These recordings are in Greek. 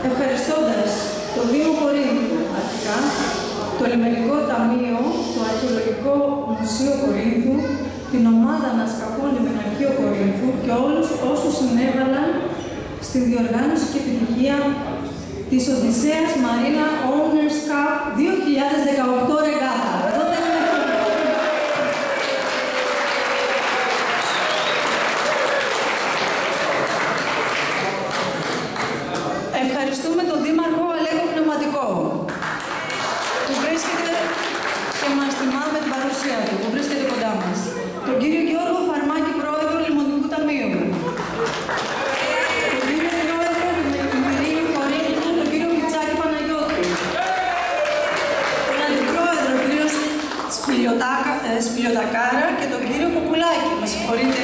ευχαριστώντας το Δήμο Κορίνθου αρχικά, το Λιμενικό Ταμείο, το Αρχαιολογικό Μουσείο Κορίνθου, την ομάδα ανασκαφών Λιμεναρχείο Κορίνθου και όλους όσους συνέβαλαν στη διοργάνωση και επιτυχία της Οδυσσέας Marina Owners Cup 2018 Ρεγάτα. Ευχαριστούμε τον Δήμαρχο Αλέκο Πνευματικό, που βρίσκεται και μας τιμά με την παρουσία του, που βρίσκεται κοντά μας. Τον κύριο Γιώργο Φαρμάκη, Πρόεδρο Λιμενικού Ταμείου. Τον κύριο Πρόεδρο Λιμενικού Κορίνθου, τον κύριο Μητσάκη Παναγιώτη. Τον Αντιπρόεδρο, τον κύριο Σπηλιοτακάρα και τον κύριο Κουκουλάκη. Με συγχωρείτε.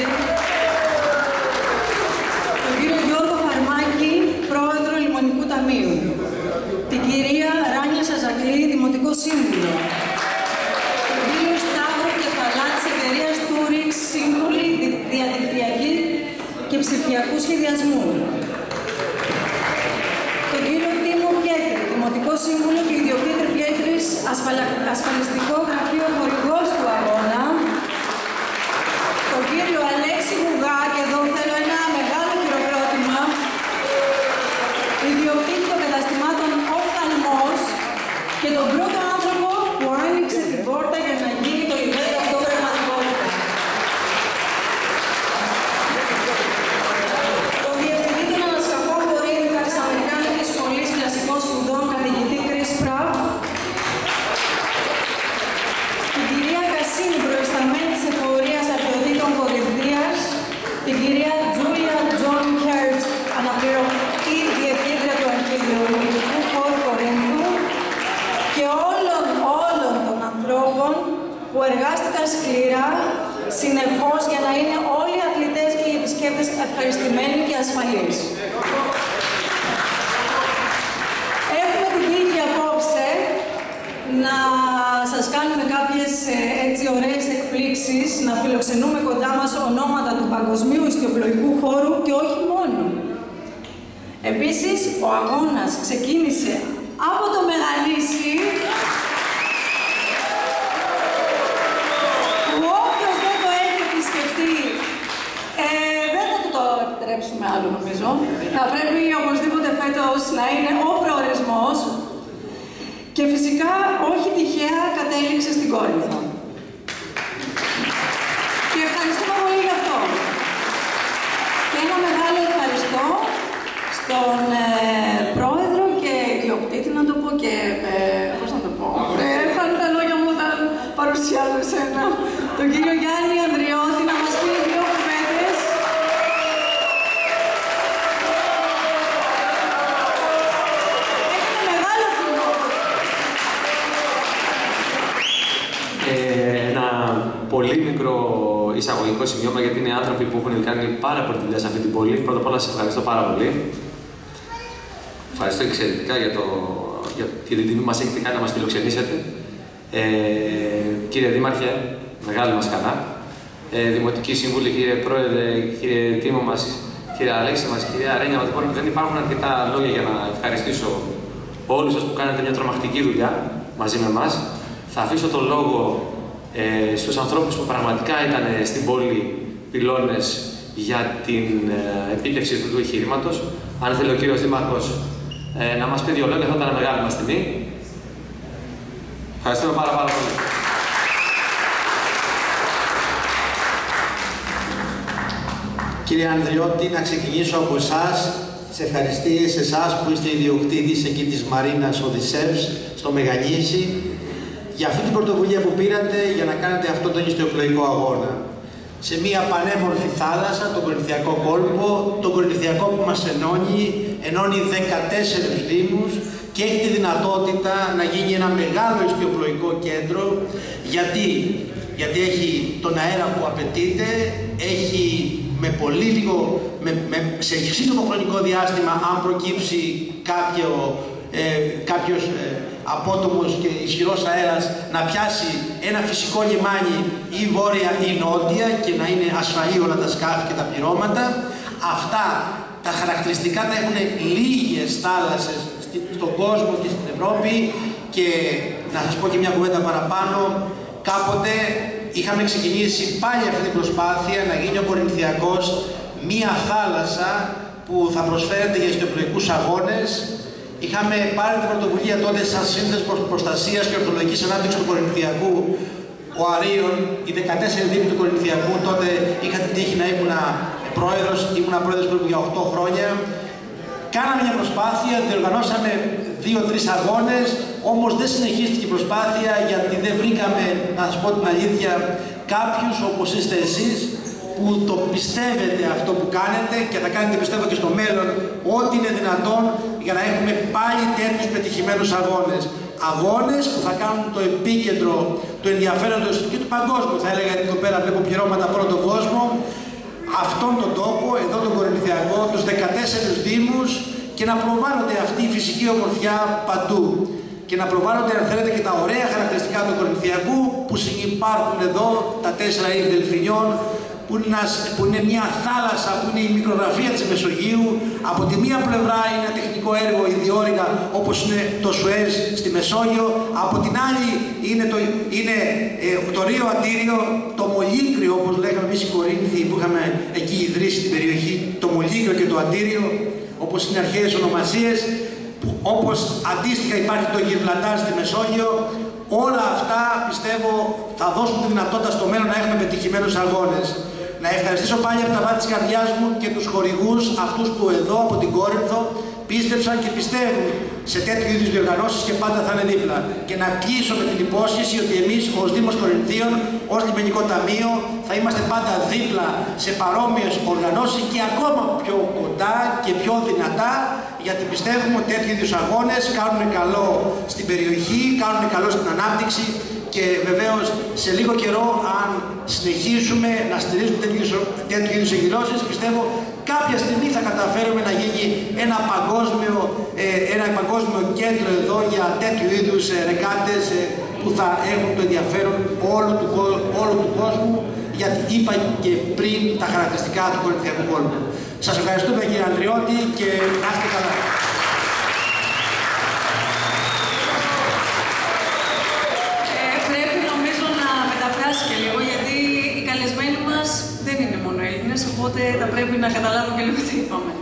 Τον κύριο Γιώργο Φαρμάκη, Πρόεδρο Λιμενικού Ταμείου. Την κυρία Ράνια Σαζακλή, Δημοτικό Σύμβουλο. Τον κύριο Σταύρο Κεφαλά της εταιρείας Tourix, Σύμβουλη Διαδικτυακή και Ψηφιακού Σχεδιασμού. Τον κύριο Τίμο Πιέτρη, Δημοτικό Σύμβουλο και ιδιοκτήτη Πιέτρης, Ασφαλιστικό Γραφείο Χορηγός του Αγώνα. Τον κύριο Αλέξη Γουγά, και εδώ θέλω ένα μεγάλο χειροκρότημα, ιδιοκτήτη των καταστημάτων Οφθαλμός και τον πρώτο άνθρωπο που άνοιξε την πόρτα για να γίνει το event αυτό πραγματικότητα. Τον Διευθυντή των Ανασκαφών Κορίνθου της Αμερικάνικης Σχολής Κλασικών Σπουδών, καθηγητή Chris Pratt. Την κυρία Κασίνη, προϊσταμένη της Εφορίας Αρχαιοτήτων Κορινθίας. Την κυρία Τζούλια Τζον Χέρτς, αναπληρωτή διευθύντρια του Αρχαιολογικού Χώρου Κορίνθου. Και όλων των ανθρώπων που εργάστηκαν σκληρά, συνεχώς, για να είναι όλοι οι αθλητές και οι επισκέπτες ευχαριστημένοι και ασφαλείς. Έχουμε την τύχη απόψε να σας κάνουμε κάποιες έτσι ωραίες εκπλήξεις, να φιλοξενούμε κοντά μας ονόματα του παγκοσμίου ιστιοπλοϊκού χώρου και όχι μόνο. Επίσης, ο αγώνας ξεκίνησε από το Μεγαλύσι, που όποιος δεν το έχει επισκεφτεί, δεν θα το επιτρέψουμε άλλο νομίζω. Θα πρέπει οπωσδήποτε φέτος να είναι ο προορισμός και φυσικά όχι τυχαία κατέληξε στην Κόρινθο. Και ευχαριστούμε πολύ γι' αυτό. Και ένα μεγάλο ευχαριστώ στον πρόεδρο και ιδιοκτήτη, να το πω, και πώς να το πω, φάνε τα λόγια μου όταν παρουσιάζω εσένα, τον κύριο Γιάννη Ανδριώτη, να μας πει δύο κουβέντες. Έχετε μεγάλο κοινό. Ένα πολύ μικρό εισαγωγικό σημείωμα, γιατί είναι άνθρωποι που έχουν κάνει πάρα πολύ δουλειά σε αυτή την πόλη. Πρώτα απ' όλα, σας ευχαριστώ πάρα πολύ. Ευχαριστώ εξαιρετικά για την τιμή που μας έχετε κάνει να μας φιλοξενήσετε. Κύριε Δήμαρχε, μεγάλη μας χαρά. Δημοτική Σύμβουλη, κύριε Πρόεδρε, κύριε Τίμο μας, κύριε Αλέξη μας, κυρία Ρένια μας. Δεν υπάρχουν αρκετά λόγια για να ευχαριστήσω όλους σας που κάνετε μια τρομακτική δουλειά μαζί με εμάς. Θα αφήσω το λόγο στους ανθρώπους που πραγματικά ήταν στην πόλη πυλώνες για την επίτευξη του εγχειρήματος. Αν θέλει ο κύριος Δήμαρχος να μας πει δύο λόγια, θα ήταν μεγάλη μας τιμή. Ευχαριστούμε πάρα πολύ. Κύριε Ανδριώτη, να ξεκινήσω από εσάς, τις ευχαριστίες σε εσάς που είστε ιδιοκτήτης εκεί της Μαρίνας Οδυσσεύς, στο Μεγαλύσι, για αυτή την πρωτοβουλία που πήρατε για να κάνετε αυτό τον ιστιοπλοϊκό αγώνα. Σε μια πανέμορφη θάλασσα, τον Κορινθιακό κόλπο, τον Κορινθιακό που μας ενώνει 14 δήμους και έχει τη δυνατότητα να γίνει ένα μεγάλο ιστιοπλοϊκό κέντρο. Γιατί έχει τον αέρα που απαιτείται, έχει με πολύ λίγο, σε σύντομο χρονικό διάστημα, αν προκύψει κάποιος απότομος και ισχυρός αέρας, να πιάσει ένα φυσικό λιμάνι ή βόρεια ή νότια και να είναι ασφαλή όλα τα σκάφη και τα πληρώματα. Αυτά τα χαρακτηριστικά τα έχουν λίγες θάλασσες στον κόσμο και στην Ευρώπη. Και να σας πω και μια κουβέντα παραπάνω, κάποτε είχαμε ξεκινήσει πάλι αυτή την προσπάθεια να γίνει ο Κορινθιακός μια θάλασσα που θα προσφέρεται για ιστορικούς αγώνες. Είχαμε πάρει την πρωτοβουλία τότε σαν Σύνδεσμος Προστασίας και Ορθολογικής Ανάπτυξης του Κορινθιακού, ο Αρίων, οι 14 δήμοι του Κορινθιακού. Τότε είχα την τύχη να ήμουν πρόεδρος περίπου για 8 χρόνια. Κάναμε μια προσπάθεια, διοργανώσαμε 2-3 αγώνες, όμως δεν συνεχίστηκε η προσπάθεια γιατί δεν βρήκαμε, να σας πω την αλήθεια, κάποιους όπως είστε εσείς που το πιστεύετε αυτό που κάνετε και θα κάνετε, πιστεύω, και στο μέλλον ό,τι είναι δυνατόν για να έχουμε πάλι τέτοιους πετυχημένους αγώνες. Αγώνες που θα κάνουν το επίκεντρο του ενδιαφέροντος και του παγκόσμιου, θα έλεγα, εδώ πέρα βλέπω πληρώματα από όλο τον κόσμο, αυτόν τον τόπο, εδώ τον Κορινθιακό, τους 14 δήμους, και να προβάλλονται αυτή η φυσική ομορφιά παντού. Και να προβάλλονται, αν θέλετε, και τα ωραία χαρακτηριστικά του Κορινθιακού που συνυπάρχουν εδώ, τα 4 είδη δελφινιών, που είναι μια θάλασσα, που είναι η μικρογραφία της Μεσογείου. Από τη μία πλευρά είναι ένα τεχνικό έργο ιδιόρυγα όπως είναι το Σουέζ στη Μεσόγειο, από την άλλη είναι το Ρίο Αντίριο, το Μολύκριο, όπως λέγαμε εμείς οι Κορίνθιοι που είχαμε εκεί ιδρύσει την περιοχή, το Μολύκριο και το Αντίριο, όπως είναι αρχαίες ονομασίες, όπως αντίστοιχα υπάρχει το Γυρλαντάρ στη Μεσόγειο. Όλα αυτά, πιστεύω, θα δώσουν τη δυνατότητα στο μέλλον να έχουμε πετυχημένους αγώνες. Να ευχαριστήσω πάλι από τα βάθη της καρδιάς μου και τους χορηγούς, αυτούς που εδώ από την Κόρινθο πίστεψαν και πιστεύουν σε τέτοιου είδους διοργανώσεις και πάντα θα είναι δίπλα. Και να κλείσω με την υπόσχεση ότι εμείς ως Δήμος Κορινθίων, ως Λιμενικό Ταμείο, θα είμαστε πάντα δίπλα σε παρόμοιες οργανώσεις και ακόμα πιο κοντά και πιο δυνατά, γιατί πιστεύουμε ότι τέτοιου είδους αγώνες κάνουν καλό στην περιοχή, κάνουν καλό στην ανάπτυξη. Και βεβαίως σε λίγο καιρό, αν συνεχίσουμε να στηρίζουμε τέτοιου είδους εκδηλώσεις, πιστεύω κάποια στιγμή θα καταφέρουμε να γίνει ένα παγκόσμιο κέντρο εδώ για τέτοιου είδους ρεκάτες που θα έχουν το ενδιαφέρον όλου του κόσμου, γιατί είπα και πριν τα χαρακτηριστικά του Κορινθιακού κόλπου. Σας ευχαριστούμε, κύριε Ανδριώτη, και να είστε καλά. Και λίγο, γιατί οι καλεσμένοι μας δεν είναι μόνο Έλληνες, οπότε θα πρέπει να καταλάβουν και λίγο τι είπαμε.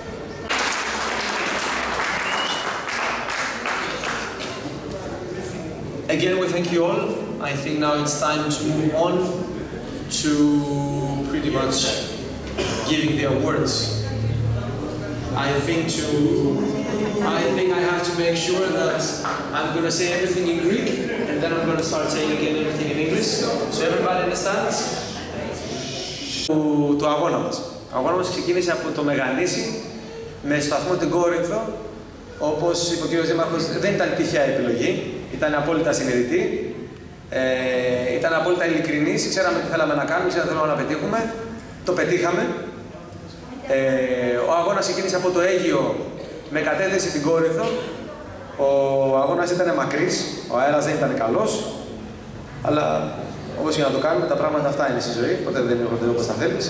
Again, we thank you all. I think now it's time to move on to pretty much giving the awards. I think I have to make sure that I'm going to say everything in Greek, and then I'm going to start saying again everything in English, so everybody understands. Το αγώνα μας. Ο αγώνα μας ξεκίνησε από το Μεγανήσι με σταθμό την Κόρινθο. Όπως είπε ο κ. Δήμαρχος, δεν ήταν τυχαία επιλογή, ήταν απόλυτα συνειδητή, ήταν απόλυτα ειλικρινής, ξέραμε τι θέλαμε να κάνουμε, ξέραμε τι θέλαμε να πετύχουμε, το πετύχαμε. Ο αγώνας ξεκίνησε από το Αίγυο με κατεύθυνση την Κόρινθο. Ο αγώνας ήταν μακρύς, ο αέρας δεν ήταν καλός, αλλά όπως και να το κάνουμε, τα πράγματα αυτά είναι στη ζωή, ποτέ δεν έρχονται όπως τα θέλεις.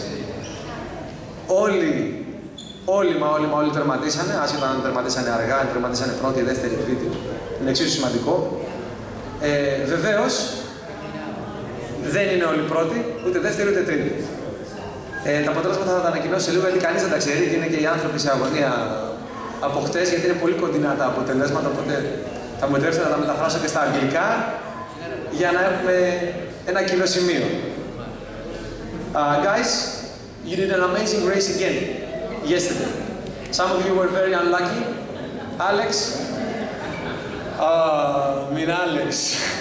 Όλοι τερματίσανε, άσχετα αν τερματίσανε αργά, αν τερματίσανε πρώτη, δεύτερη, τρίτη. Είναι εξίσου σημαντικό. Βεβαίως, δεν είναι όλοι πρώτοι, ούτε δεύτερη ούτε τρίτη. Τα αποτελέσματα θα τα ανακοινώσω σε λίγο, γιατί κανείς δεν τα ξέρει και είναι και οι άνθρωποι σε αγωνία από χτες, γιατί είναι πολύ κοντινά τα αποτελέσματα, οπότε θα μου επιτρέψετε να τα μεταφράσω και στα αγγλικά για να έχουμε ένα κοινό σημείο. Guys, you did an amazing race again yesterday. Some of you were very unlucky. Alex? Alex.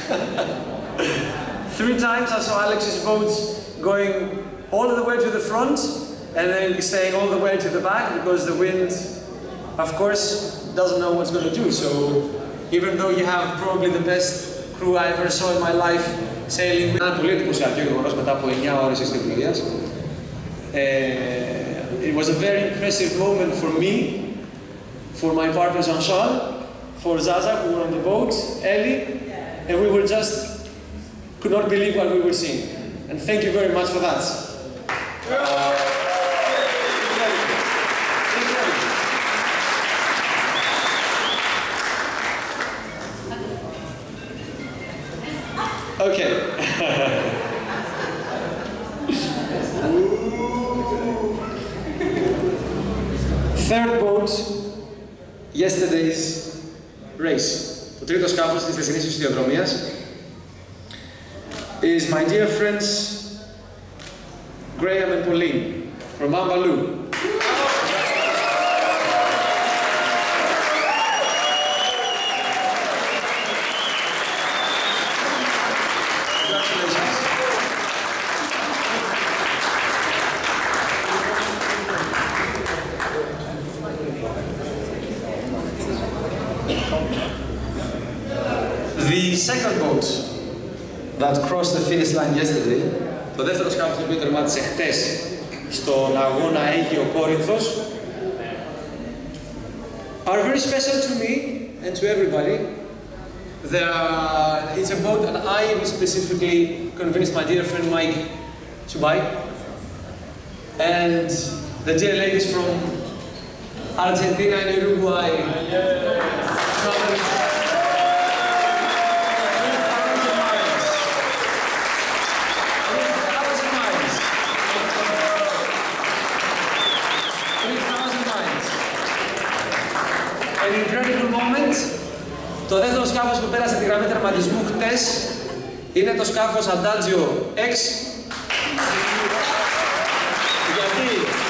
3 times I saw Alex's boat going all the way to the front and then staying all the way to the back because the wind, of course, doesn't know what's going to do. So even though you have probably the best crew I ever saw in my life sailing, ήταν πολύ εντυπωσιακό γεγονός μετά από 9 ώρες εστιατορίας. It was a very impressive moment for me, for my partner Jean-Charles, for Zaza who were on the boat, Ellie, and we were just could not believe what we were seeing. And thank you very much for that. Okay. Third boat, yesterday's race. Το τρίτο σκάφος της θεσινής ιστιοδρομίας is my dear friends Graham and Pauline from Bambaloo. The second boat that crossed the finish line yesterday, το δεύτερο σκάφος το οποίο τερμάτισε χτες στον αγώνα Αίγιο Κόρινθος, are very special to me and to everybody. It's a boat that I specifically convinced my dear friend Mike to buy, and the dear ladies from Argentina and Uruguay traveled 3,000 miles. An incredible moment. Το δεύτερο σκάφος που πέρασε τη γραμμή τερματισμού χτες είναι το σκάφος Adagio X. Γιατί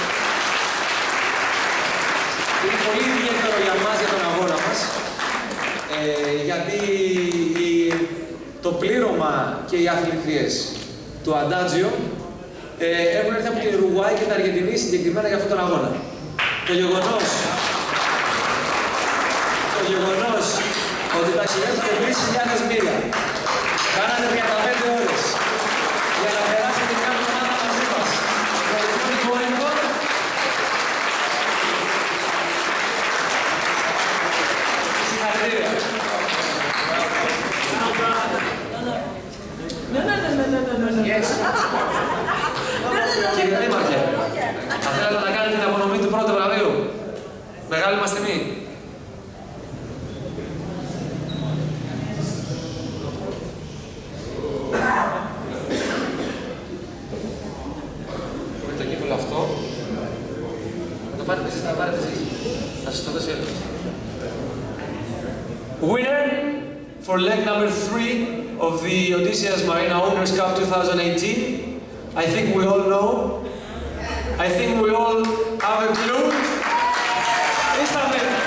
είναι πολύ ιδιαίτερο για μας, για τον αγώνα μας. Γιατί το πλήρωμα και οι αθλητριές του Adagio έχουν έρθει από την Ουρουγουάη και την Αργεντινή συγκεκριμένα για αυτόν τον αγώνα. Το γεγονός ότι ταξιδέψατε 3.000 μίλια, κάνατε 35 ώρες για να περάσετε την κάθε ομάδα μαζί μας στο Κόρινθο, συγχαρητήρια. Κύριε Δήμαρχε, θα θέλατε να κάνετε την απονομή του πρώτου βραβείου. Μεγάλη μας τιμή. Με το κύπελο αυτό, θα το πάρετε εσείς, θα το πάρετε εσείς. Θα σας το δώσει έλεγχος. Winner for leg number 3 of the Odysseas Marina Owners Cup 2018. I think we all know. I think we all have a clue. Istanbul.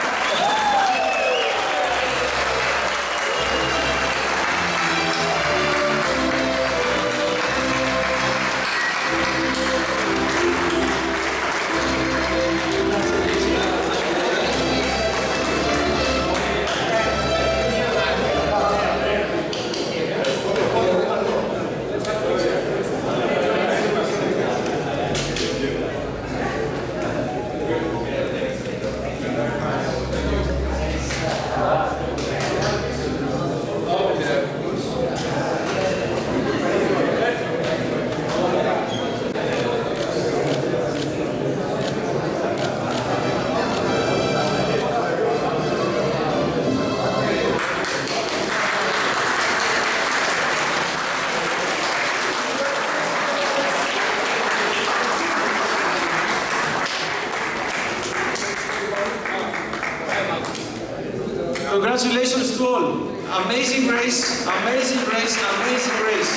Congratulations to all. Amazing race, amazing race, amazing race.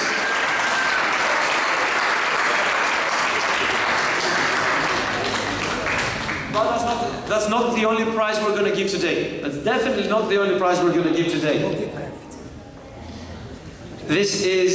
But that's not the only prize we're going to give today. That's definitely not the only prize we're going to give today. This is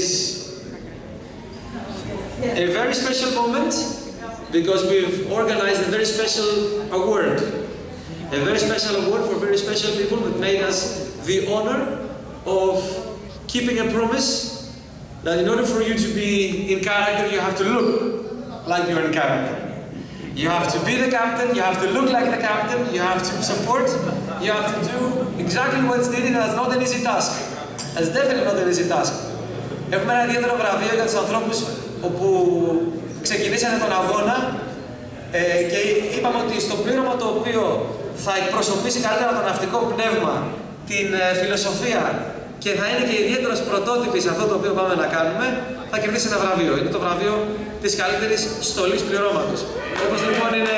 a very special moment because we've organized a very special award. A very special award for very special people that made us the honor of keeping a promise that in order for you to be in character, you have to look like you're in character. You have to be the captain, you have to look like the captain, you have to support, you have to do exactly what's needed, and that's not an easy task. That's definitely not an easy task. Έχουμε ένα ιδιαίτερο βραβείο για τους ανθρώπους όπου ξεκινήσανε τον αγώνα και είπαμε ότι στο πλήρωμα το οποίο θα εκπροσωπήσει καλύτερα το ναυτικό πνεύμα, την φιλοσοφία και θα είναι και ιδιαίτερος πρωτότυπης αυτό το οποίο πάμε να κάνουμε, θα κερδίσει ένα βραβείο. Είναι το βραβείο της καλύτερης στολής πληρώματος. Όπως λοιπόν είναι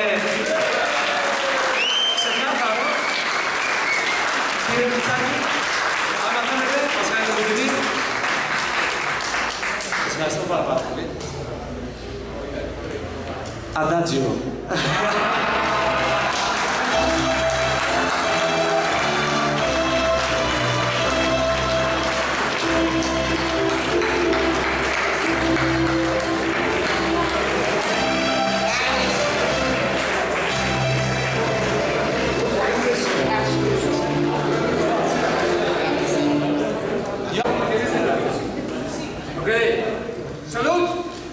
ξεκάθαρο, κύριε Μητσάκη, άμα θέλετε, μας κάνετε το βιβλίο. Σας ευχαριστώ πάρα πολύ. Adagio. Okay, salute!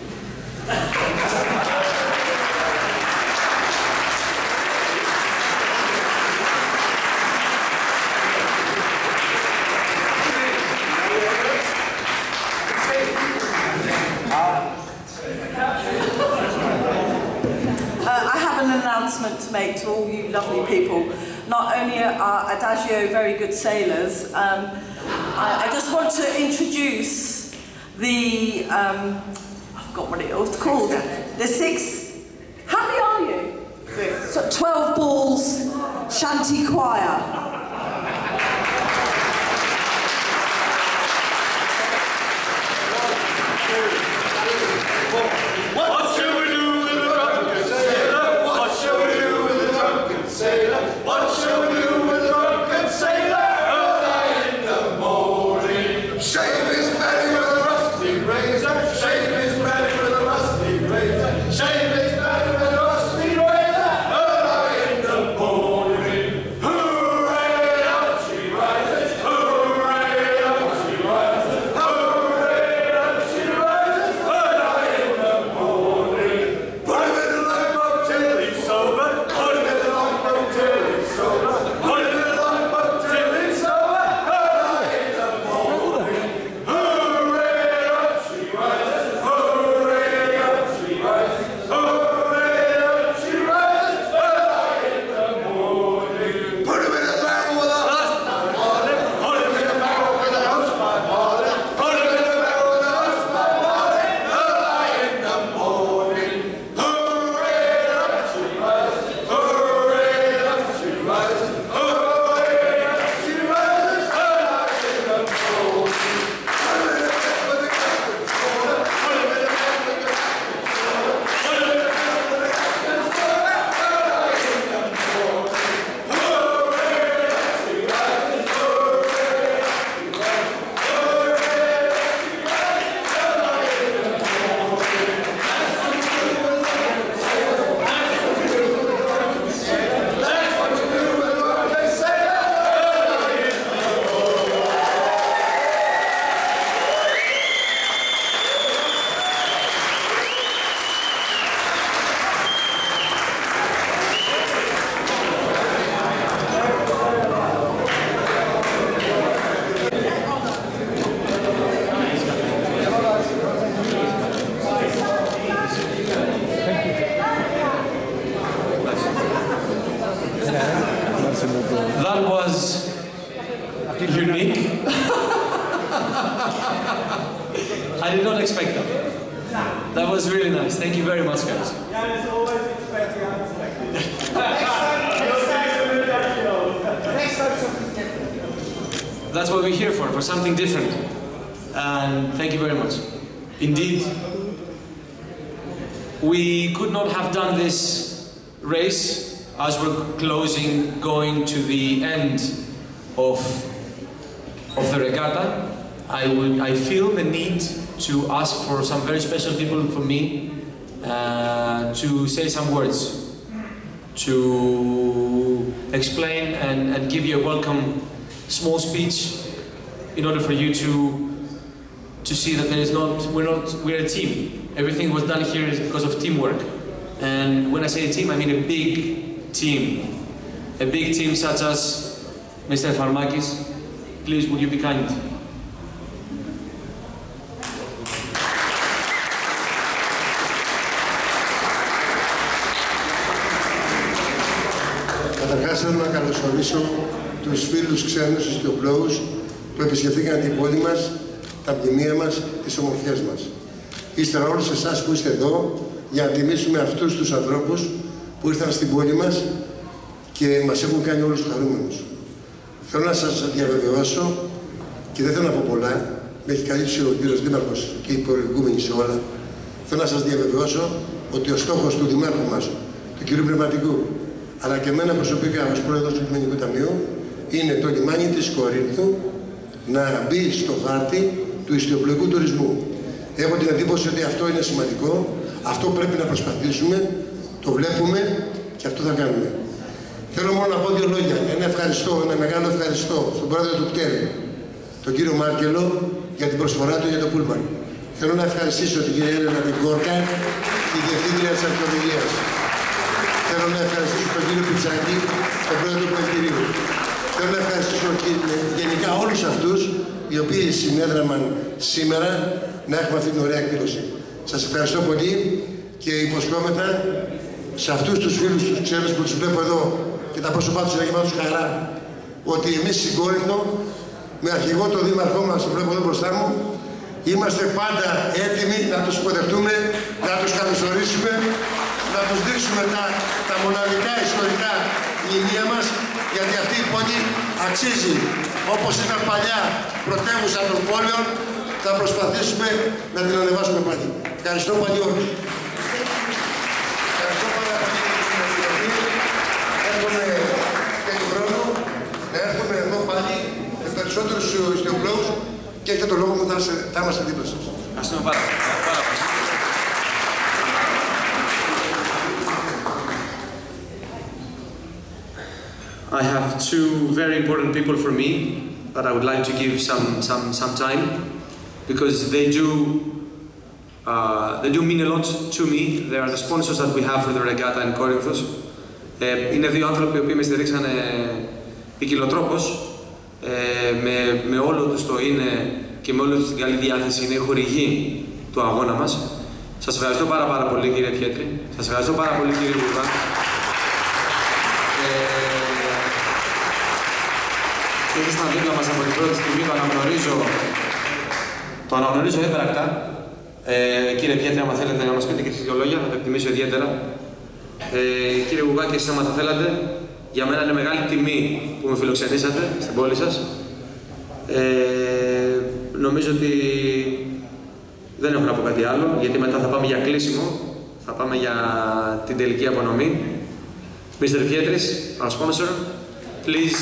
To make to all you lovely people. Not only are Adagio very good sailors, I just want to introduce the, I forgot what it was called, the how many are you? 12 Balls Shanty Choir. What shall we do with the drunken sailor? What shall we do with the drunken sailor? What shall we do with the drunken sailor? Early in the morning, shave his belly with a rusty razor. Shave his belly with a rusty razor. Shave his belly with a rusty razor. Early in the morning, hooray up she rises. Hooray up she rises. Hooray up she rises. Early in the morning. Put him in the lifeboat till he's sober. Put him in the lifeboat till he's sober. Put him in the lifeboat till he's sober. Early in the morning. Hooray up she rises. Hooray up she rises. Hooray up she rises. Early in the morning. Put him in a barrel with a hose pipe on it. Put him in a barrel with a hose pipe on it. Put him in a barrel with a hose pipe on it. Early in the morning. Hooray up she rises. Hooray up she rises. Hooray up she rises. Early in the morning. Put him in a bed with a captain's order. Put him in a bed with a captain's order. Put him in a bed with a captain's order. Early in the morning. Hooray up she rises. Hooray up she rises. Hooray up she rises. Early in the morning. That's what you do with a drunken sailor. That's what you do with a drunken sailor. That's what you do with a drunken sailor. Early in the That was unique. I did not expect that. That was really nice. Thank you very much, guys. That's what we're here for something different. And thank you very much. Indeed, we could not have done this race as we're closing, going to the end of the regatta. I feel the need to ask for some very special people for me to say some words, to explain and give you a welcome small speech in order for you to see that we're a team. Everything was done here is because of teamwork. And when I say a team, I mean a big team. A big team such as Mr. Farmakis. Please, would you be kind? Καταρχάς θέλω να καλωσορίσω τους φίλους ξένους ιστιοπλώους, που επισκεφθήκαν την πόλη μας, τα μνημεία μας, τις ομορφιές μας. Ύστερα όλους εσάς που είστε εδώ για να τιμήσουμε αυτούς τους ανθρώπους που ήρθαν στην πόλη μας και μας έχουν κάνει όλους χαρούμενους. Θέλω να σας διαβεβαιώσω και δεν θέλω να πω πολλά, με έχει καλύψει ο κύριος Δήμαρχος και οι προηγούμενοι σε όλα. Θέλω να σας διαβεβαιώσω ότι ο στόχος του Δημάρχου μας, του κ. Πνευματικού, αλλά και εμένα προσωπικά ως πρόεδρος του Λιμενικού Ταμείου, είναι το λιμάνι της Κορίνθου να μπει στο χάρτη του ιστιοπλοϊκού τουρισμού. Έχω την εντύπωση ότι αυτό είναι σημαντικό, αυτό πρέπει να προσπαθήσουμε, το βλέπουμε και αυτό θα κάνουμε. Θέλω μόνο να πω δύο λόγια. Ένα μεγάλο ευχαριστώ στον πρόεδρο του ΚΤΕΛ, τον κύριο Μάρκελο, για την προσφορά του για το Πούλμαν. Θέλω να ευχαριστήσω την κυρία Έλενα την Κόρκα, τη διευθύντρια της αρχαιολογίας. Θέλω να ευχαριστήσω τον κύριο Πιτσάκη, τον πρόεδρο του Πελτηρίου. Θέλω να ευχαριστήσω γενικά όλους αυτούς οι οποίοι συνέδραμαν σήμερα να έχουμε αυτή την ωραία εκδήλωση. Σας ευχαριστώ πολύ και υποσχόμεθα σε αυτούς τους φίλους τους ξένους που τους βλέπω εδώ και τα πρόσωπά τους είναι γεμάτος τους χαρά, ότι εμείς στην Κόρινθο, με αρχηγό τον δήμαρχό μας, το βλέπω εδώ μπροστά μου, είμαστε πάντα έτοιμοι να τους υποδεχτούμε, να τους καλωσορίσουμε, να τους δείξουμε τα μοναδικά ιστορικά μνημεία μας, γιατί αυτή η πόλη αξίζει, όπως ήταν παλιά πρωτεύουσα των πόλεων, θα προσπαθήσουμε να την ανεβάσουμε πάλι. Ευχαριστώ πολύ όλους. Ευχαριστώ πάρα πολύ για την Επιτροπή. Εύχομαι και του χρόνου να έρχομαι εδώ πάλι με περισσότερους ιστιοπλώους και έχετε το λόγο που θα είμαστε δίπλα σας. Ευχαριστούμε πάρα πολύ. I have two very important people for me that I would like to give some time because they do mean a lot to me. They are the sponsors that we have for the regatta in Corinthos. Είναι δύο άνθρωποι οι οποίοι με στηρίξανε ποικιλοτρόπως, με όλο τους το είναι και με όλη τους την καλή διάθεση, είναι η χορηγή του αγώνα μας. Σας ευχαριστώ πάρα πολύ κύριε Πιέτρη, σας ευχαριστώ πάρα πολύ κύριε Γουρβά. Και ήσασταν δίπλα μας από την πρώτη στιγμή, το αναγνωρίζω έμπρακτα. Κύριε Πιέτρη, άμα θέλετε να μας πείτε και εσείς δύο λόγια, θα το εκτιμήσω ιδιαίτερα. Κύριε Γουρβά, και εσείς άμα θα θέλατε, για μένα είναι μεγάλη τιμή που με φιλοξενήσατε στην πόλη σας. Νομίζω ότι δεν έχω να πω κάτι άλλο, γιατί μετά θα πάμε για κλείσιμο, θα πάμε για την τελική απονομή. Mr. Pietris, our sponsor, please.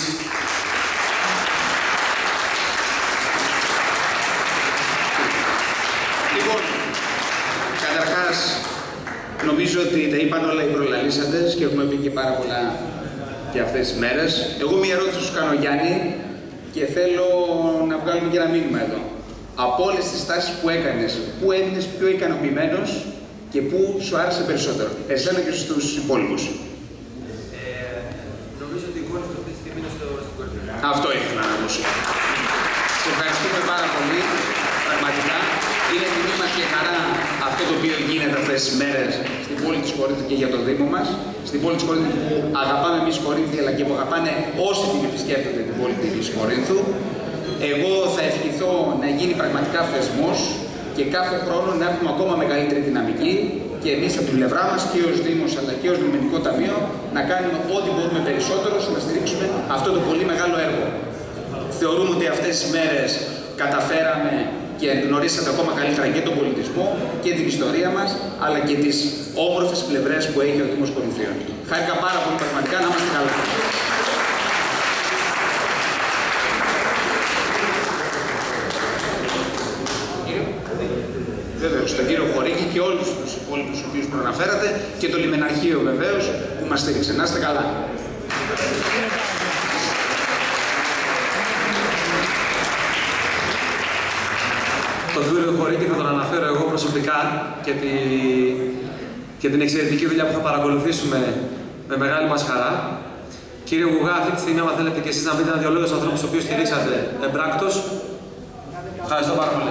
Λοιπόν, καταρχάς, νομίζω ότι τα είπαν όλα οι προλαλήσαντες και έχουμε πει και πάρα πολλά και αυτές τις μέρες. Εγώ μία ερώτηση σου κάνω, Γιάννη, και θέλω να βγάλουμε και ένα μήνυμα εδώ. Από όλες τις τάσεις που έκανες, πού έμεινες πιο ικανοποιημένος και πού σου άρεσε περισσότερο, εσένα και στους υπόλοιπους? Νομίζω ότι η εικόνα αυτή τη στιγμή είναι στην κορυφή. Αυτό ήθελα να ακούσω. Σε ευχαριστούμε πάρα πολύ, πραγματικά. Είναι τιμή μας και χαρά αυτό το οποίο γίνεται αυτές τις μέρες στην πόλη της Κορίνθου και για το Δήμο μας. Στην πόλη της Κορίνθου που αγαπάμε εμείς Κορίνθη, αλλά και που αγαπάνε όσοι την επισκέπτονται την πόλη της Κορίνθου. Εγώ θα ευχηθώ να γίνει πραγματικά θεσμός και κάθε χρόνο να έχουμε ακόμα μεγαλύτερη δυναμική και εμείς από την πλευρά μας και ως Δήμος αλλά και ως Λιμενικό Ταμείο να κάνουμε ό,τι μπορούμε περισσότερο να στηρίξουμε αυτό το πολύ μεγάλο έργο. Θεωρούμε ότι αυτές τις μέρες καταφέραμε και γνωρίσατε ακόμα καλύτερα και τον πολιτισμό και την ιστορία μας, αλλά και τις όμορφες πλευρές που έχει ο Δήμος Κορινθίων. Χάρηκα πάρα πολύ πραγματικά, να είμαστε καλά. Βεβαίως, τον κύριο Χορήγη και όλους τους υπόλοιπους οποίους προαναφέρατε και το Λιμεναρχείο βεβαίως που μας στήριξε. Να είστε καλά. Τον κύριο Χορήγη θα τον αναφέρω εγώ προσωπικά και την εξαιρετική δουλειά που θα παρακολουθήσουμε με μεγάλη μας χαρά. Κύριε Γουγά, αυτή τη στιγμή, άμα θέλετε και εσείς να πείτε ένα δυο λόγια στους ανθρώπους τους οποίους στηρίξατε εμπράκτος. Ευχαριστώ πάρα πολύ.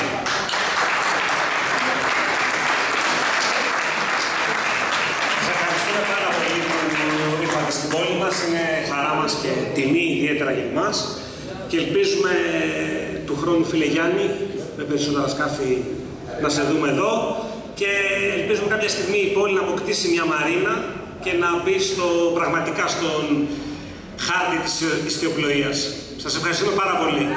Σας ευχαριστούμε πάρα πολύ που ήρθατε στην πόλη μας. Είναι χαρά μας και τιμή ιδιαίτερα για εμάς. Και ελπίζουμε του χρόνου, φίλε Γιάννη, με περισσότερα σκάφη να σε δούμε εδώ και ελπίζουμε κάποια στιγμή η πόλη να αποκτήσει μια μαρίνα και να μπει πραγματικά στον χάρτη της ιστιοπλοείας. Σας ευχαριστούμε πάρα πολύ.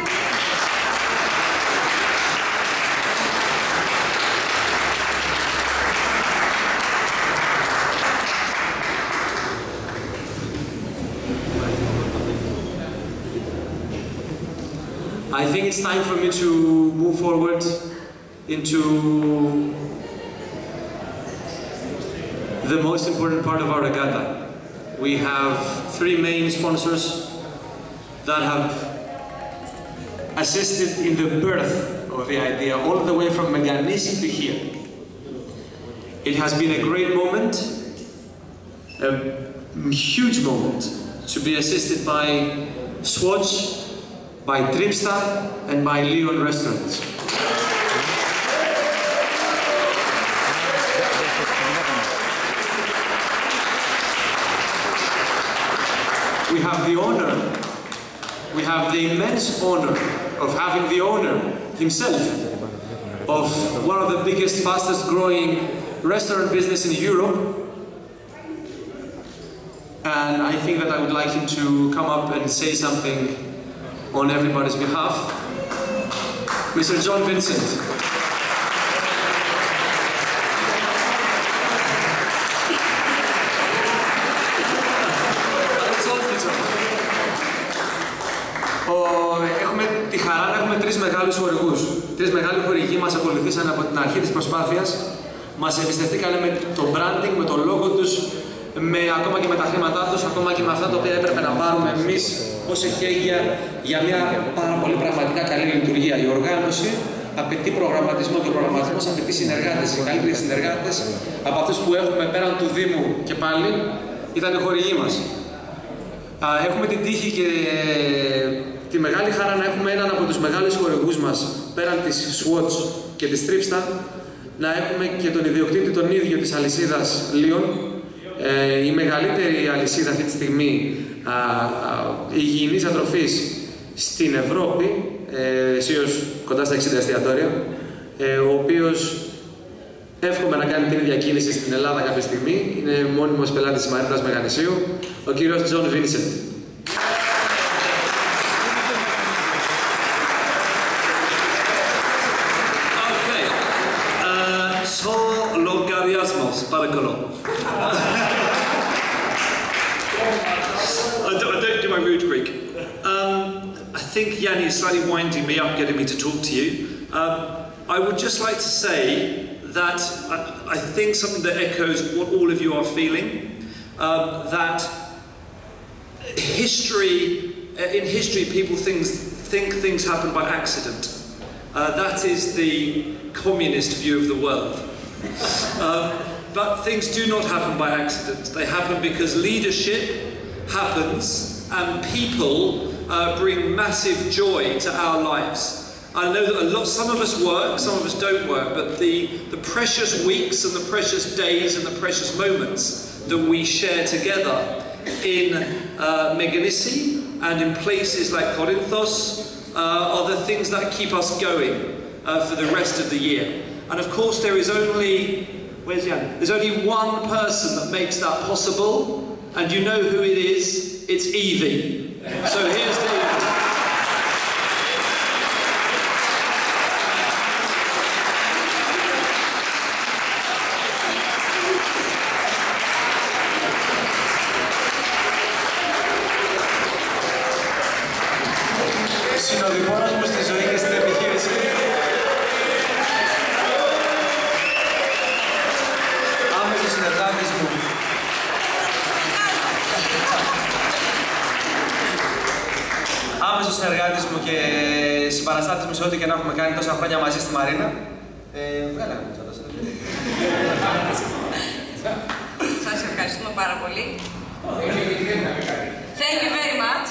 I think it's time for me to move forward into the most important part of our regatta. We have three main sponsors that have assisted in the birth of the idea, all the way from Meganisi to here. It has been a great moment, a huge moment, to be assisted by Swatch, by Tripsta and by Leon Restaurants. We have the honor, we have the immense honor of having the owner himself of one of the biggest, fastest growing restaurant business in Europe. And I think that I would like him to come up and say something on everybody's behalf. Mr. John Vincent. Έχουμε τη χαρά να έχουμε τρεις μεγάλους χορηγούς. Τρεις μεγάλοι χορηγοί μας ακολουθήσαν από την αρχή της προσπάθειας. Μας εμπιστευτήκανε με το branding, με το logo τους, ακόμα και με τα χρήματά τους, ακόμα και με αυτά τα οποία έπρεπε να πάρουμε εμείς ως εχέγγυα για μια πάρα πολύ πραγματικά καλή λειτουργία. Η οργάνωση απαιτεί προγραμματισμό και ο προγραμματισμός απαιτεί συνεργάτες. Οι καλύτεροι συνεργάτες από αυτούς που έχουμε πέραν του Δήμου και πάλι ήταν οι χορηγοί μας. Έχουμε την τύχη και τη μεγάλη χαρά να έχουμε έναν από τους μεγάλους χορηγούς μας πέραν της Swatch και της Tripsta, να έχουμε και τον ιδιοκτήτη τον ίδιο της αλυσίδας Leon, η μεγαλύτερη αλυσίδα αυτή τη στιγμή υγιεινής διατροφής στην Ευρώπη, αισίως κοντά στα 60 εστιατόρια, ο οποίος εύχομαι να κάνει την ίδια κίνηση στην Ελλάδα κάποια στιγμή. Είναι μόνιμος πελάτης της Μαρίνας Μεγανησίου, ο κύριος John Vincent. Παρακαλώ. I don't do my rude Greek. I think Yanni is slightly winding me up, getting me to talk to you. I would just like to say that I think something that echoes what all of you are feeling, that in history people think things happen by accident. That is the communist view of the world. But things do not happen by accident. They happen because leadership happens and people bring massive joy to our lives. I know that some of us work, some of us don't work, but the precious weeks and the precious days and the precious moments that we share together in Meganisi and in places like Corinthos are the things that keep us going for the rest of the year. And of course there is only there's only one person that makes that possible, and you know who it is, it's Evie. So here's the Evie. Συνοδοιπόρος μου στη ζωή και στην επιχείρηση. Άμεσος συνεργάτης μου. Άμεσος συνεργάτης μου και συμπαραστάτης μου σε ό,τι και να έχουμε κάνει τόσα χρόνια μαζί στη Μαρίνα. Βγάλαμε κιόλας. Σας ευχαριστούμε πάρα πολύ. Thank you very much.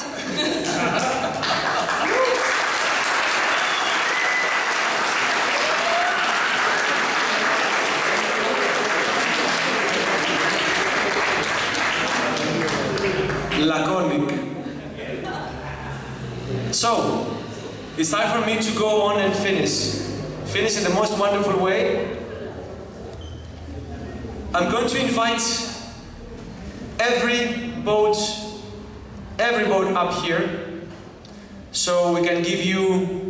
Laconic. So, it's time for me to go on and finish. Finish in the most wonderful way. I'm going to invite every boat up here, so we can give you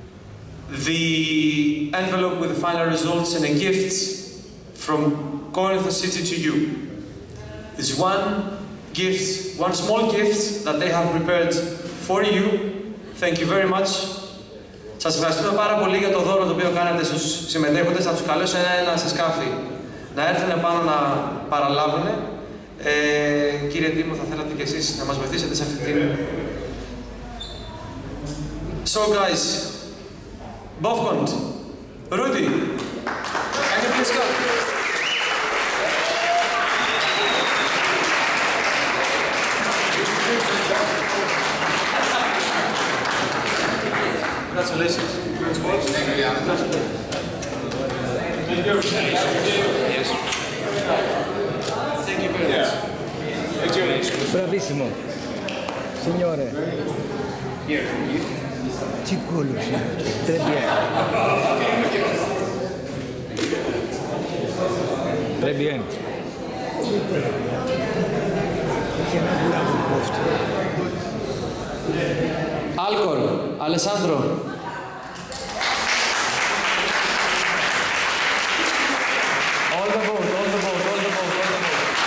the envelope with the final results and a gift from Corinth City to you. It's one gift, one small gift that they have prepared for you. Thank you very much. Σας ευχαριστούμε πάρα πολύ για το δώρο το οποίο κάνετε στους συμμετέχοντες. Θα τους καλέσω ένα σε σκάφη να έρθουν πάνω να παραλάβουν. Κύριε Δήμο, θα θέλατε και εσείς να μας βοηθήσετε σε αυτή την... So guys, Bofkont, Rudy, can you please come? Congratulations. Yes. Thank you very much. Bravissimo. Signore. Cicolo, très bien. Très bien. Alcor, Alessandro. All the boat, all the boat, all the boat, all the boat.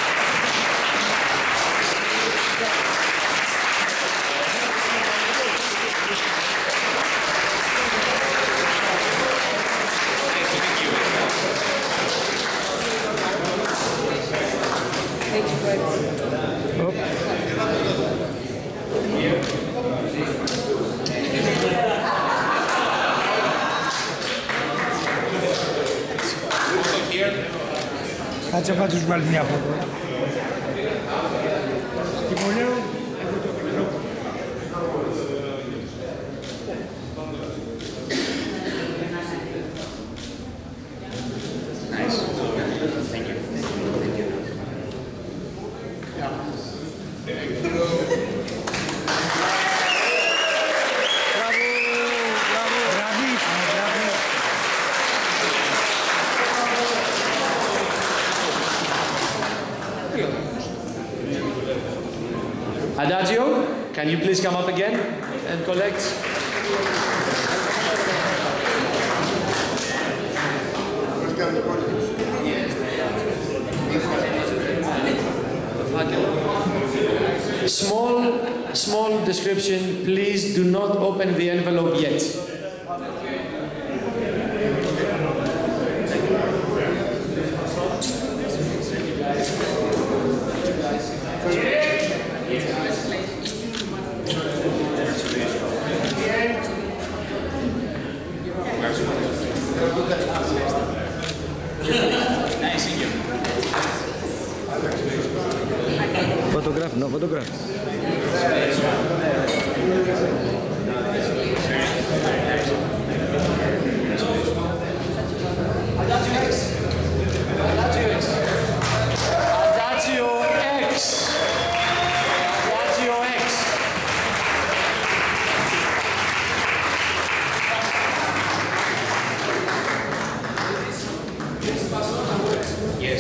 Κάτσε να τους βγάλει μια φωτό. Nice. Thank you. Adagio, can you please come up again and collect? Small description, please do not open the envelope yet. Photograph, no photograph. Adagio X. Adagio X. Yes,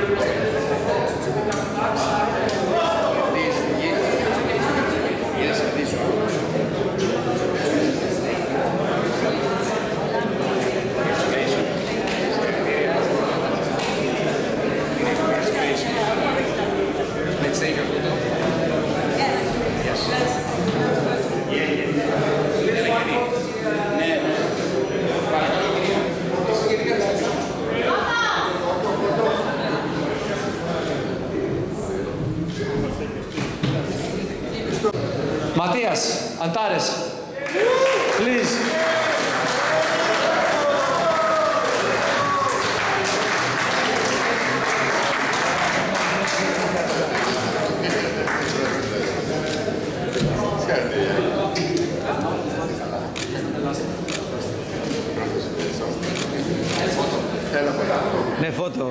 Matthias, Antares, please. Ναι, φώτο.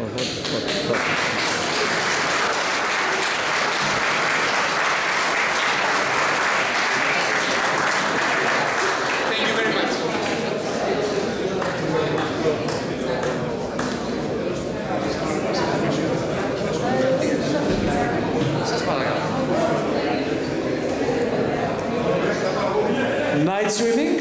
Thank you very Kite swimming?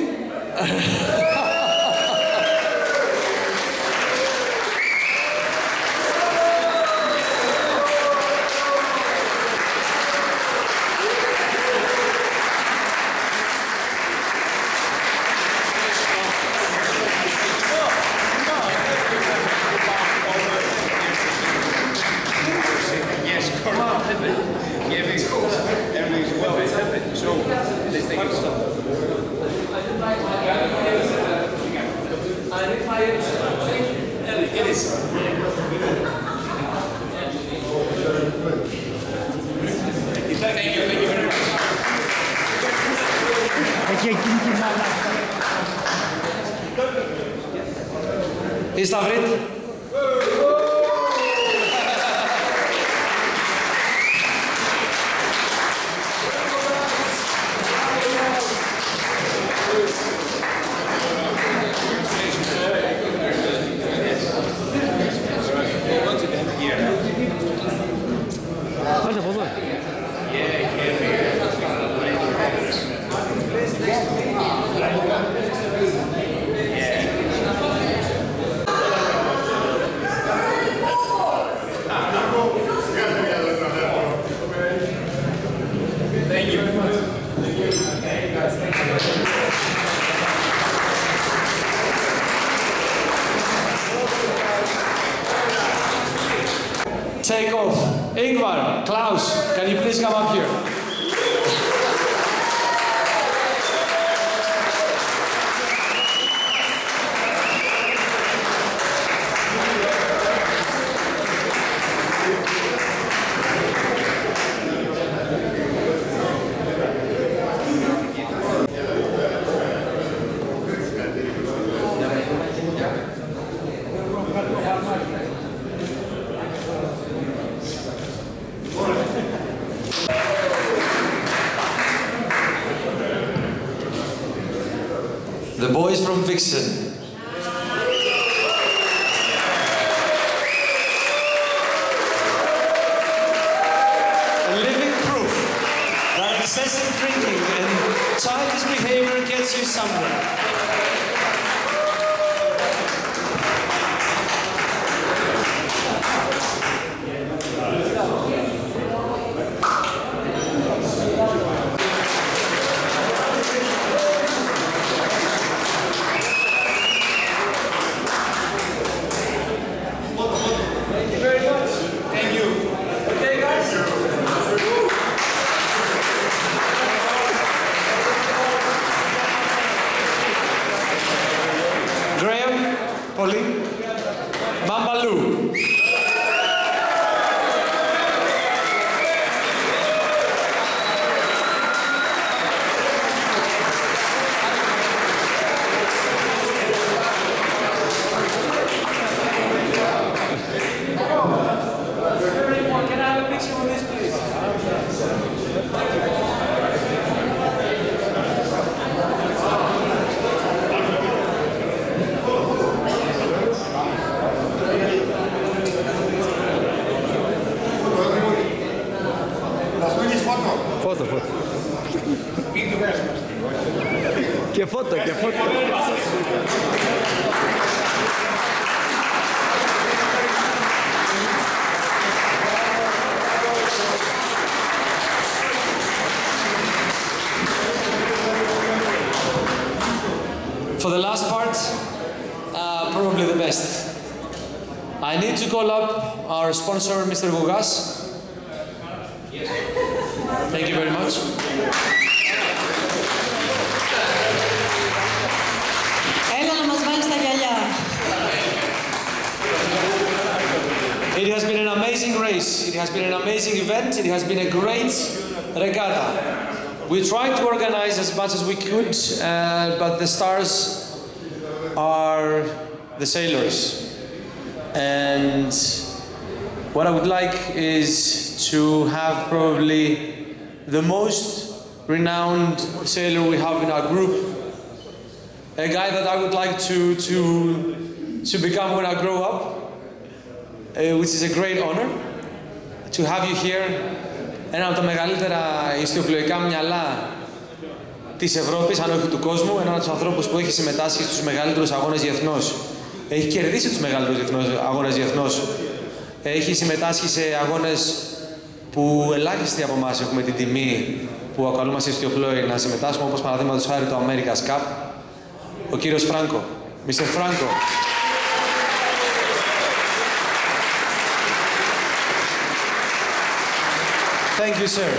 Η Σταυρίτ. Άντε από εδώ. Take off. Ingvar, Klaus, can you please come up here? The boys from Vixen. A living proof that excessive drinking and childish behavior gets you somewhere. Mambaloo. Can I have a picture with this, please? Φώτο, φώτο. Και φώτο, και φώτο. For the last part, probably the best. I need to call up our sponsor, Mr. Gougas. Thank you very much. Έλα να μας βάλεις τα γυαλιά. It has been an amazing race. It has been an amazing event. It has been a great regatta. We tried to organize as much as we could, but the stars are the sailors. And what I would like is to have probably the most renowned sailor we have in our group, a guy that I would like to become when I grow up, which is a great honor to have you here. Ένα από τα μεγαλύτερα ιστιοπλοϊκά μυαλά της Ευρώπης, αν όχι του κόσμου, έναν από τους ανθρώπους που έχει συμμετάσχει στους μεγαλύτερους αγώνες διεθνώς. Έχει κερδίσει τους μεγαλύτερους αγώνες διεθνώς. Έχει συμμετάσχει σε αγώνες που ελάχιστοι από εμάς έχουμε την τιμή που ακαλούμαστε στο πλόι να συμμετάσχουμε, όπως παραδείγματος χάρη το America's Cup. Ο κύριος Φράνκο. Mr. Franco. Thank you, sir.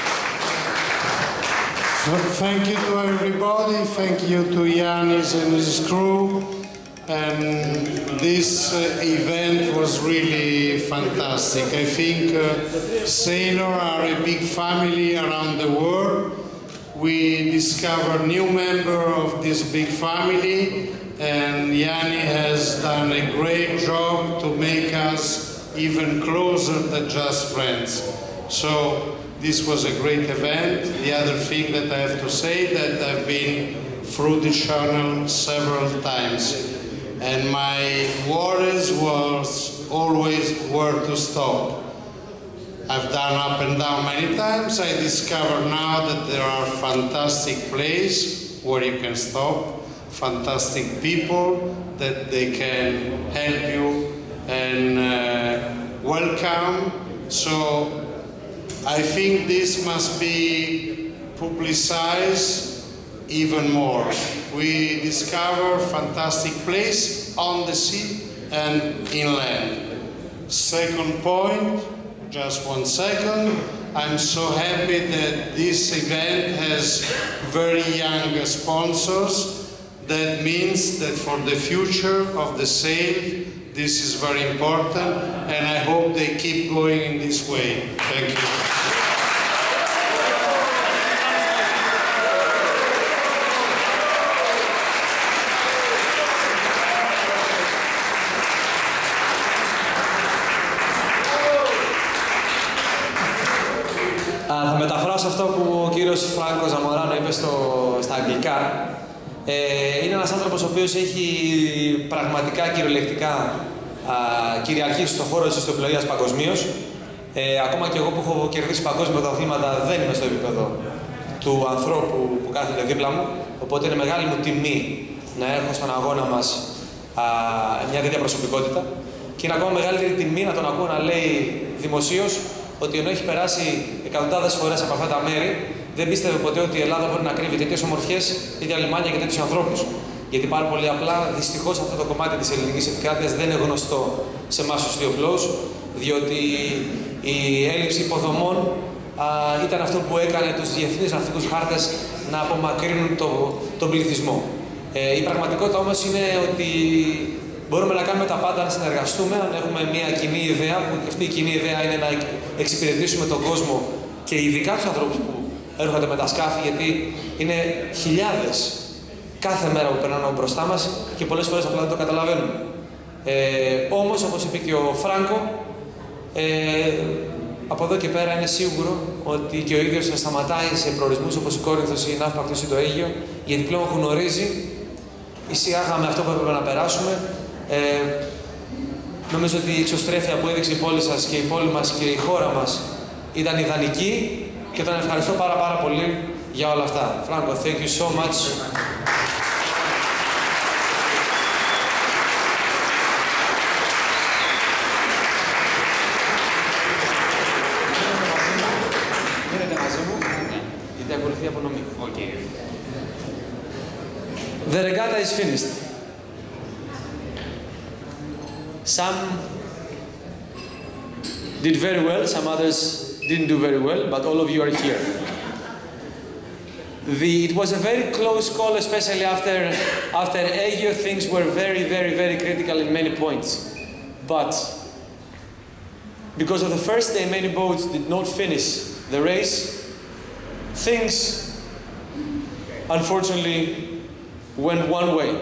Thank you to everybody. Thank you to Yanis and his crew. And this event was really fantastic. I think sailors are a big family around the world. We discover new member of this big family, and Yanni has done a great job to make us even closer than just friends. So this was a great event. The other thing that I have to say that I've been through the channel several times, and my worries was always where to stop. I've done up and down many times. I discover now that there are fantastic places where you can stop, fantastic people that they can help you and welcome. So I think this must be publicized even more. We discover fantastic place on the sea and inland. Second point, just 1 second. I'm so happy that this event has very young sponsors. That means that for the future of the sail, this is very important, and I hope they keep going in this way. Thank you. Θα μεταφράσω αυτό που ο κύριος Φράνκο Ζαμοράνο είπε στα αγγλικά. Είναι ένας άνθρωπος ο οποίος έχει πραγματικά κυριολεκτικά κυριαρχήσει στον χώρο της ιστοπλοείας παγκοσμίως. Ακόμα και εγώ που έχω κερδίσει παγκόσμια πρωταθλήματα δεν είμαι στο επίπεδο του ανθρώπου που κάθεται δίπλα μου. Οπότε είναι μεγάλη μου τιμή να έχω στον αγώνα μας μια τέτοια προσωπικότητα. Και είναι ακόμα μεγαλύτερη τιμή να τον ακούω να λέει δημοσίως ότι ενώ έχει περάσει εκατοντάδες φορές από αυτά τα μέρη, δεν πίστευε ποτέ ότι η Ελλάδα μπορεί να κρύβει τέτοιες ομορφιές, τέτοια λιμάνια και τέτοιους ανθρώπους. Γιατί πάρα πολύ απλά, δυστυχώς, αυτό το κομμάτι της ελληνικής επικράτειας δεν είναι γνωστό σε εμάς τους δύο πλώους, διότι η έλλειψη υποδομών ήταν αυτό που έκανε τους διεθνείς ναυτικούς χάρτες να απομακρύνουν τον πληθυσμό. Η πραγματικότητα όμως είναι ότι μπορούμε να κάνουμε τα πάντα να συνεργαστούμε, αν έχουμε μια κοινή ιδέα, που αυτή η κοινή ιδέα είναι να εξυπηρετήσουμε τον κόσμο και ειδικά τους ανθρώπους που έρχονται με τα σκάφη, γιατί είναι χιλιάδες κάθε μέρα που περνάνε μπροστά μας και πολλές φορές απλά δεν το καταλαβαίνουμε. Όμως, όπως είπε και ο Φράνκο, από εδώ και πέρα είναι σίγουρο ότι και ο ίδιος θα σταματάει σε προορισμούς όπως η Κόρινθος, η Ναύπακτος ή το Αίγιο, γιατί πλέον γνωρίζει, εισήγαγαμε αυτό που έπρεπε να περάσουμε. Νομίζω ότι η εξωστρέφεια που έδειξε η πόλη σας και η πόλη μας και η χώρα μας ήταν ιδανική και τον ευχαριστώ πάρα πολύ για όλα αυτά. Φράνκο, thank you so much. The regatta is finished. Some did very well, some others didn't do very well, but all of you are here. It was a very close call, especially after Aegyo. Things were very critical in many points. But because of the first day many boats did not finish the race, things unfortunately went one way.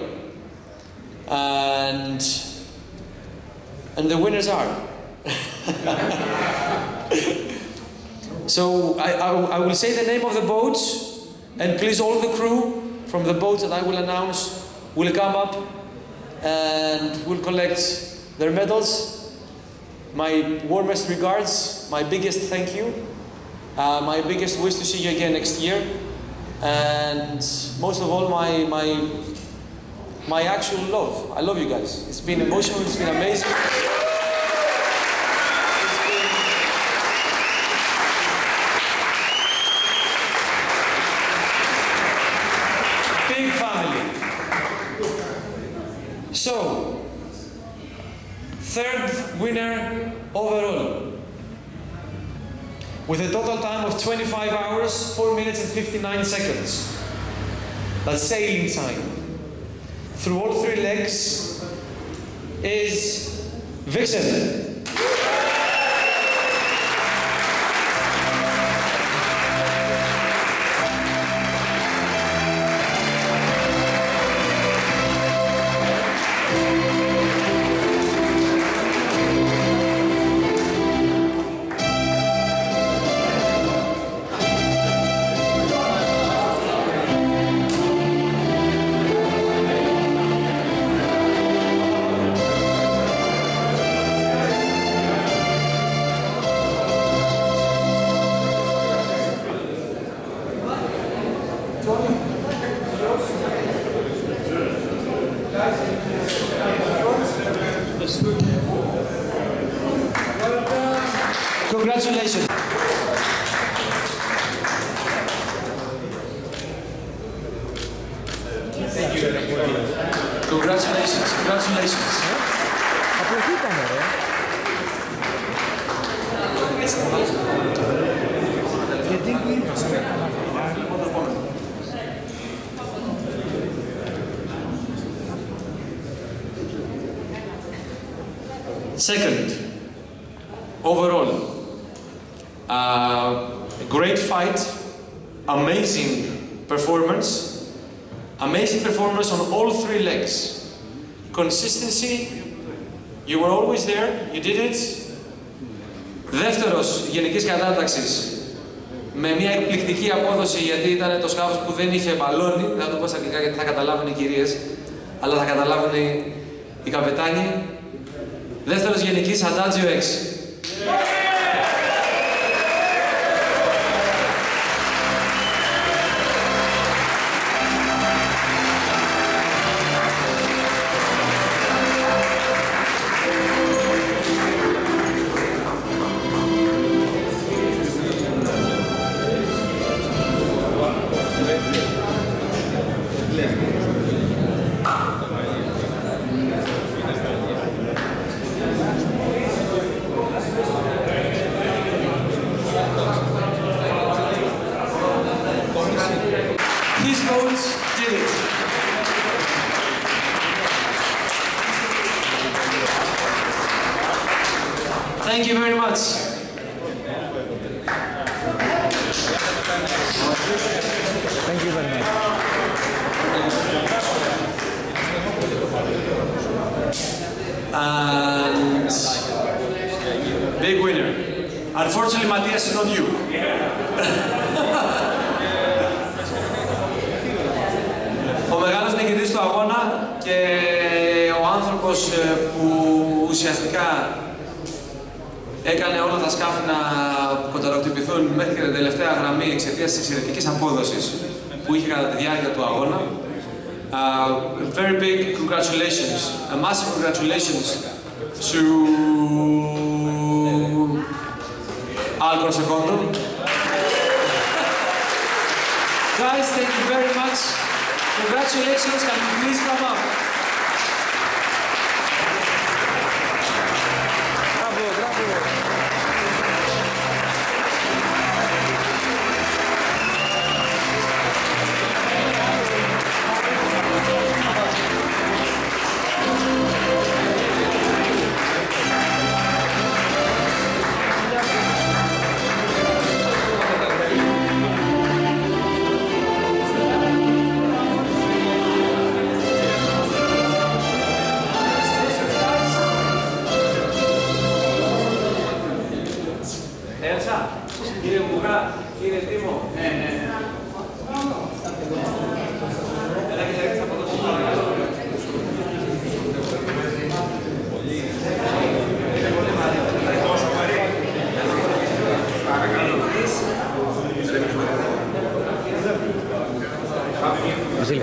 And the winners are. So I will say the name of the boats, and please all the crew from the boats that I will announce will come up and will collect their medals. My warmest regards, my biggest thank you, my biggest wish to see you again next year. and most of all my actual love. I love you guys. It's been emotional, it's been amazing. Big family. So, third winner overall, with a total time of 25 hours, 4 minutes and 59 seconds. That's sailing time. Through all 3 legs is Vixen. Congratulations. Thank you. Congratulations, congratulations. Απλωθήκαμε, ρε. Second, overall, great fight, amazing performance on all 3 legs. Consistency, you were always there, you did it. Δεύτερος γενικής κατάταξης, με μια εκπληκτική απόδοση, γιατί ήταν το σκάφος που δεν είχε μπαλόνι, δεν θα το πω στα αγγλικά γιατί θα καταλάβουν οι κυρίες, αλλά θα καταλάβουν οι καπετάνοι. Δεύτερος γενικής, Adagio 6. These boats did it. Thank you very much. Thank you very much. And big winner. Unfortunately, Matthias is not you. Ο μεγάλος νικητής του αγώνα και ο άνθρωπος που ουσιαστικά έκανε όλα τα σκάφη να κονταροκτυπηθούν μέχρι και την τελευταία γραμμή εξαιτίας της εξαιρετικής απόδοσης που είχε κατά τη διάρκεια του αγώνα. Very big congratulations, a massive congratulations to Alcor Secondo. Guys, thank you very much. Congratulations, can you please come up? Bravo, bravo. Κύριε Μπουγά, κύριε Τίμο. Ναι. Έλα και θα αποδώσεις παρακαλώ. Παρακαλώ. Βασίλη.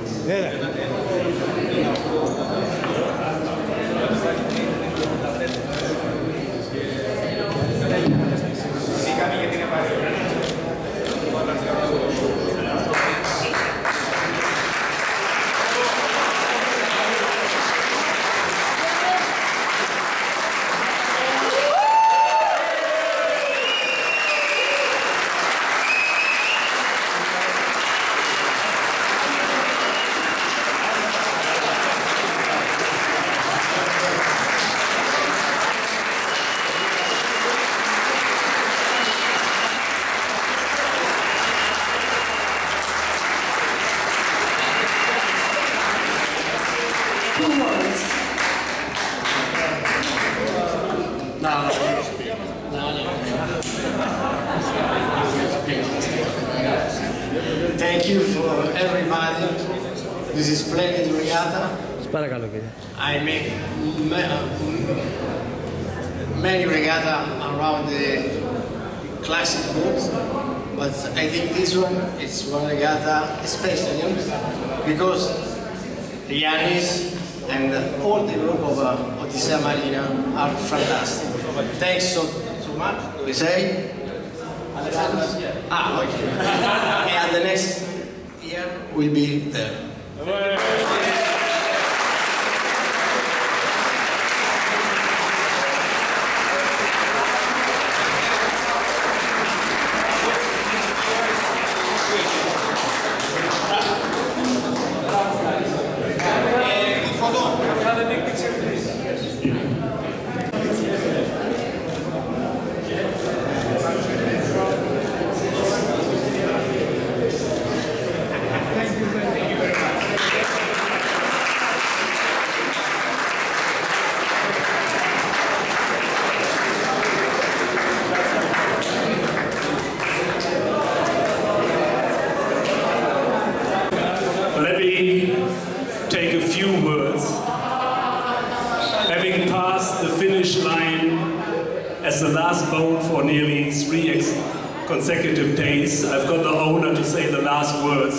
Thank you for everybody. This is Splendid Regatta. Παρακαλώ κύριε. I make many regatta around the classic boats, but I think this one is one regatta especially because Yannis and all the group of Odissea Marina are fantastic. Thanks so much. We say. Okay. And the next year will be there. As the last boat for nearly 3 consecutive days, I've got the honor to say the last words.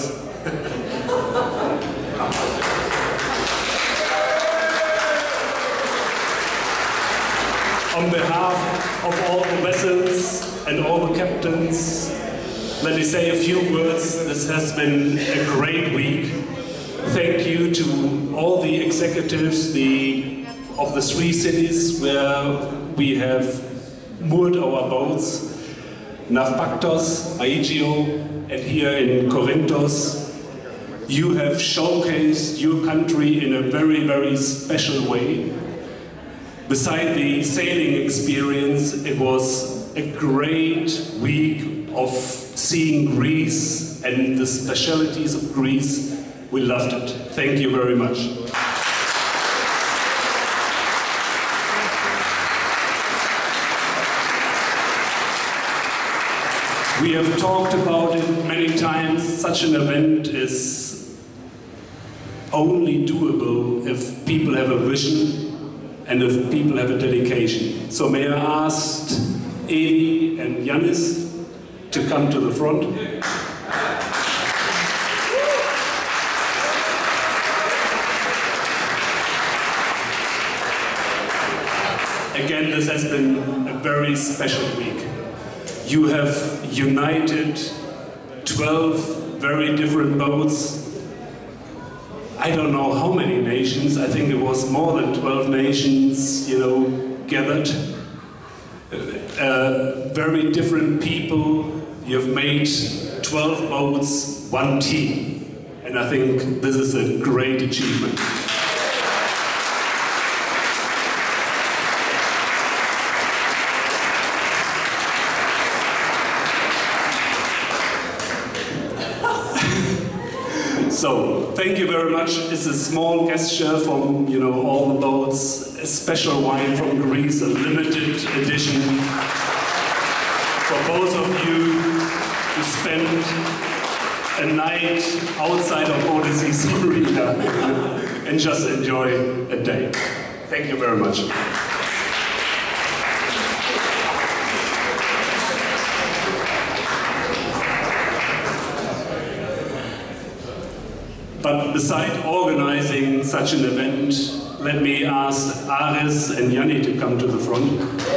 On behalf of all the vessels and all the captains, let me say a few words. This has been a great week. Thank you to all the executives of the 3 cities where we have moored our boats, Navpaktos, Aigio, and here in Corinthos. You have showcased your country in a very, very special way. Beside the sailing experience, it was a great week of seeing Greece and the specialities of Greece. We loved it. Thank you very much. We have talked about it many times. Such an event is only doable if people have a vision and if people have a dedication. So may I ask Eli and Yannis to come to the front. Again, this has been a very special week. You have united 12 very different boats. I don't know how many nations. I think it was more than 12 nations, gathered. Very different people. You've made 12 boats, one team. And I think this is a great achievement. So, thank you very much. It's a small gesture from, all the boats, a special wine from Greece, a limited edition for both of you to spend a night outside of Odyssea's Marina and just enjoy a day. Thank you very much. But beside organizing such an event, let me ask Ares and Yanni to come to the front.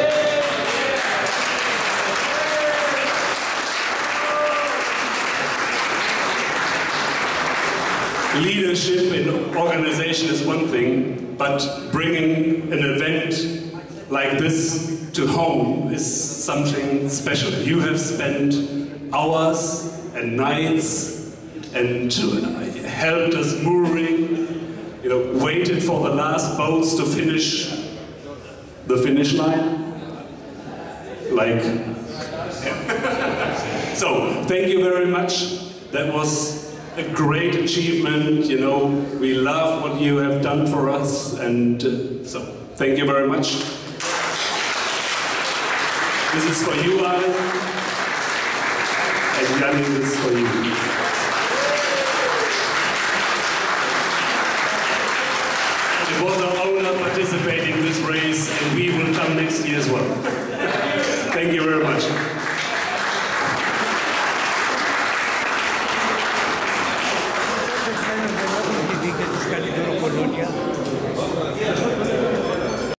Leadership in organization is one thing, but bringing an event like this to home is something special. You have spent hours and nights and helped us mooring, waited for the last boats to finish the finish line. So, thank you very much. That was a great achievement, we love what you have done for us, and so thank you very much. This is for you, Alan, and Yanni, this is for you. It was our owner participating in this race, and we will come next year as well. Thank you very much.